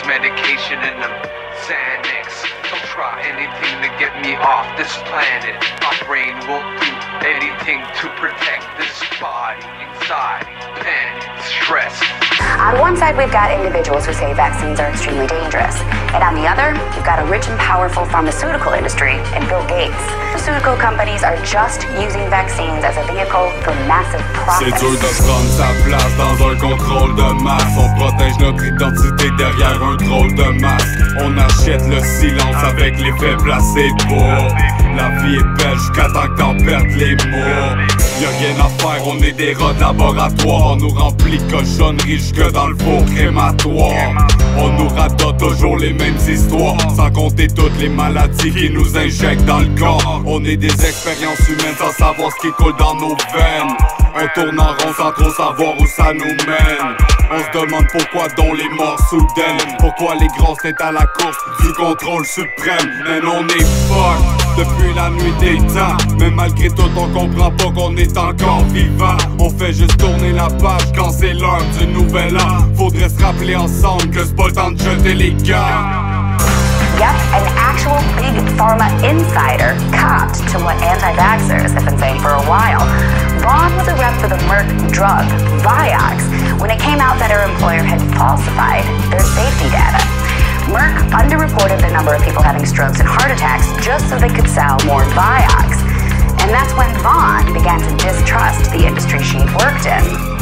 medication in them Xanax. Don't try anything to get me off this planet. My brain will do anything to protect this body. Anxiety, panic, stress. On one side, we've got individuals who say vaccines are extremely dangerous. And on the other, you've got a rich and powerful pharmaceutical industry and Bill Gates. Pharmaceutical companies are just using vaccines as a vehicle for massive profits. C'est dur de prendre sa place dans un contrôle de masse. On protège notre identité derrière un drôle de masque. On achète le silence avec l'effet placebo. La vie est belle jusqu'à temps que t'en perdes les mots. Y'a rien à faire, on est des rats de laboratoire. On nous remplit de cochonneries jusque dans le four crématoire. On nous radote toujours les mêmes histoires, sans compter toutes les maladies qui nous injectent dans le corps. On est des expériences humaines sans savoir ce qui coule dans nos veines. On tourne en rond sans trop savoir où ça nous mène. On se demande pourquoi dont les morts soudaines. Pourquoi les grosses têtes à la course du contrôle suprême. Mais on est fuck depuis la nuit des temps. Mais malgré tout on comprend pas qu'on est encore vivant. On fait juste tourner la page quand c'est l'heure du nouvel an. Faudrait se rappeler ensemble que c'est pas le temps de jeter les gars. Yep, an actual big pharma insider copped to what anti-vaxxers have been saying for a while. Vaughn was a rep for the Merck drug, Vioxx, when it came out that her employer had falsified their safety data. Merck underreported the number of people having strokes and heart attacks just so they could sell more Vioxx. And that's when Vaughn began to distrust the industry she'd worked in.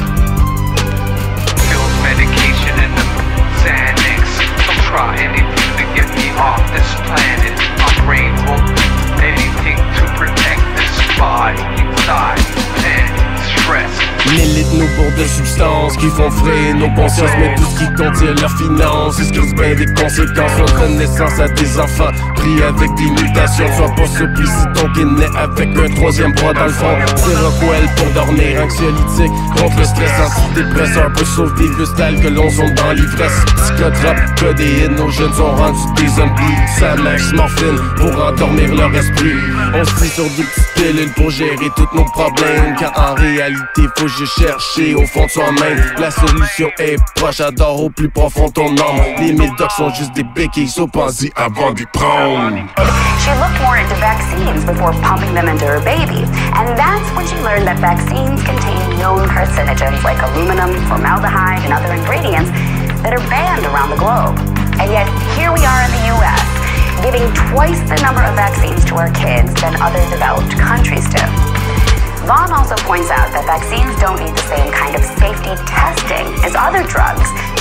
Pills, medication, and the Xanax. Don't try anything to get me off this planet. My brain will do anything to protect this body. Anxiety, panic, stress. Militent-nous pour de substances qui font frayer nos consciences. Mais tout ce qui contient leurs finances excuse bien des conséquences. Notre naissance à des enfants pris avec des mutations. Sois pas surpris si ton kid naît avec un troisième bras dans le front. Seroquel pour dormir, anxiolytique contre le stress, antidépresseur peut sauver le virus tel que l'on sonde dans l'ivresse. Psychotrope, codéine, nos jeunes sont rendus des zombies. Xanax, morphine pour endormir leur esprit. On se trie sur des petites pilules pour gérer tous nos problèmes. Quand en réalité faut juste chercher au fond de soi-même. La solution est proche, adore au plus profond ton âme. Les médocs sont juste des béquilles, so pense-y avant d'y prendre. She looked more into vaccines before pumping them into her baby. And that's when she learned that vaccines contain known carcinogens like aluminum, formaldehyde, and other ingredients that are banned around the globe. And yet, here we are in the US, giving twice the number of vaccines to our kids than other developed countries do. Vaughn also points out that vaccines don't need the same kind of safety testing as other drugs